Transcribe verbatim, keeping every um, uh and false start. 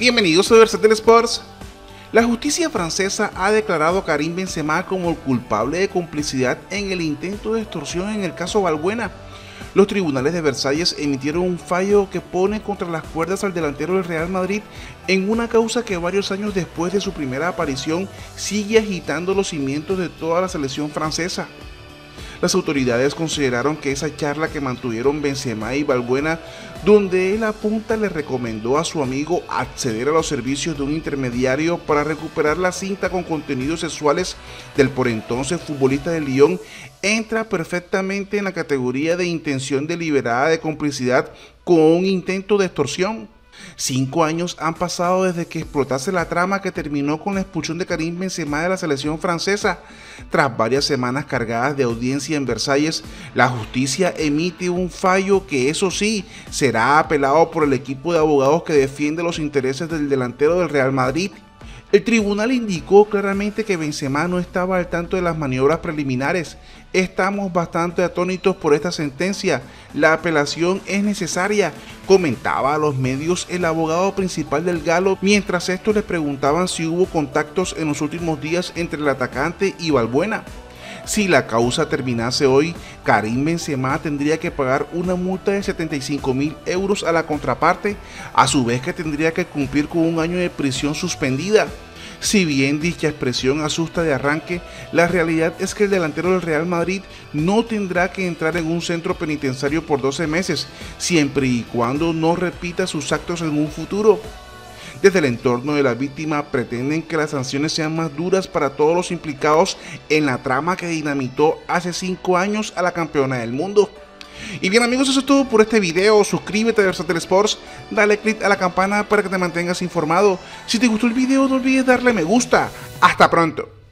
Bienvenidos a Versátil Sports. La justicia francesa ha declarado a Karim Benzema como el culpable de complicidad en el intento de extorsión en el caso Balbuena. Los tribunales de Versalles emitieron un fallo que pone contra las cuerdas al delantero del Real Madrid en una causa que varios años después de su primera aparición sigue agitando los cimientos de toda la selección francesa. Las autoridades consideraron que esa charla que mantuvieron Benzema y Balbuena, donde él apunta le recomendó a su amigo acceder a los servicios de un intermediario para recuperar la cinta con contenidos sexuales del por entonces futbolista de Lyon, entra perfectamente en la categoría de intención deliberada de complicidad con un intento de extorsión. Cinco años han pasado desde que explotase la trama que terminó con la expulsión de Karim Benzema de la selección francesa. Tras varias semanas cargadas de audiencia en Versalles, la justicia emite un fallo que, eso sí, será apelado por el equipo de abogados que defiende los intereses del delantero del Real Madrid. El tribunal indicó claramente que Benzema no estaba al tanto de las maniobras preliminares. Estamos bastante atónitos por esta sentencia. La apelación es necesaria, comentaba a los medios el abogado principal del galo, mientras estos le preguntaban si hubo contactos en los últimos días entre el atacante y Balbuena. Si la causa terminase hoy, Karim Benzema tendría que pagar una multa de setenta y cinco mil euros a la contraparte, a su vez que tendría que cumplir con un año de prisión suspendida. Si bien dicha expresión asusta de arranque, la realidad es que el delantero del Real Madrid no tendrá que entrar en un centro penitenciario por doce meses, siempre y cuando no repita sus actos en un futuro. Desde el entorno de la víctima pretenden que las sanciones sean más duras para todos los implicados en la trama que dinamitó hace cinco años a la campeona del mundo. Y bien amigos, eso es todo por este video. Suscríbete a Versátil Sports, dale click a la campana para que te mantengas informado. Si te gustó el video no olvides darle me gusta. Hasta pronto.